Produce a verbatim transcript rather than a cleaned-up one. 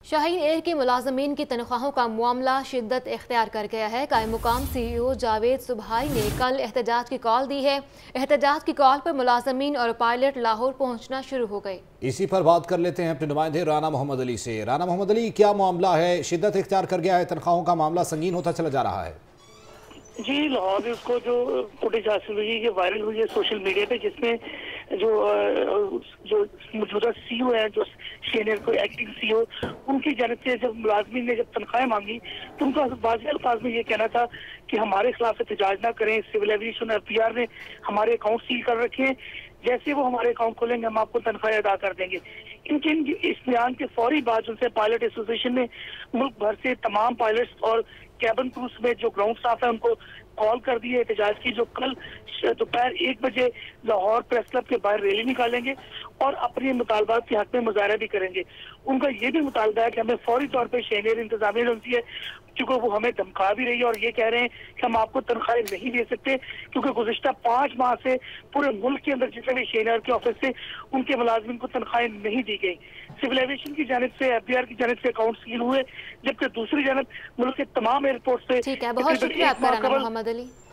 Shaheen air के मुलाजमीन की तनख्वाहों का मामला शिद्दत इख्तियार कर गया है। कायम मुकाम सी ई ओ जावेद सुबहाई ने कल एहतजाज की कॉल दी है। एहतजाज की कॉल पर मुलाजमीन और पायलट लाहौर पहुंचना शुरू हो गए। इसी पर बात कर लेते हैं अपने नुमाइंदे राना मोहम्मद अली से। राना मोहम्मद अली, क्या मामला है? शिद्दत इख्तियार कर गया है, तनख्वाहों का मामला संगीन होता चला जा रहा है। जी, लाहौर में उसको जो फुटेज हासिल हुई है, ये वायरल हुई है सोशल मीडिया पे, जिसमें जो जो मौजूदा सीईओ है, जो शेयर को एक्टिंग सीईओ, उनकी जानिब से जब मुलाजमीन ने जब तनख्वाहें मांगी तो उनका वाज़ेह अल्फाज में ये कहना था कि हमारे खिलाफ एहतजाज ना करें, civil aviation F P R ने हमारे अकाउंट सील कर रखे हैं, जैसे वो हमारे अकाउंट खोलेंगे हम आपको तनख्वाहें अदा कर देंगे। इनके इस बयान के फौरी बाद उनसे पायलट एसोसिएशन ने मुल्क भर से तमाम पायलट्स और कैबिन क्रूज में जो ग्राउंड स्टाफ है उनको कॉल कर दी है एहतजाज की, जो कल दोपहर एक बजे लाहौर प्रेस क्लब के बाहर रैली निकालेंगे और अपने मुतालबात के हक में मुजाहरा भी करेंगे। उनका ये भी मुतालबा है कि हमें फौरी तौर पर शेयर इंतजामिया एजेंसी है, क्योंकि वो हमें धमका भी रही है और ये कह रहे हैं कि हम आपको तनख्वाहें नहीं दे सकते, क्योंकि गुज़िश्ता पाँच माह से पूरे मुल्क के अंदर जितने भी शेयर के ऑफिस से उनके मुलाजमिन को तनख्वाहें नहीं दी गई। सिविल एविएशन की जानिब से, एफ बी आर की जानिब से अकाउंट सील हुए, जबकि दूसरी जानिब मुल्क के तमाम एयरपोर्ट से। ठीक है, बहुत शुक्रिया आपका राना मोहम्मद अली।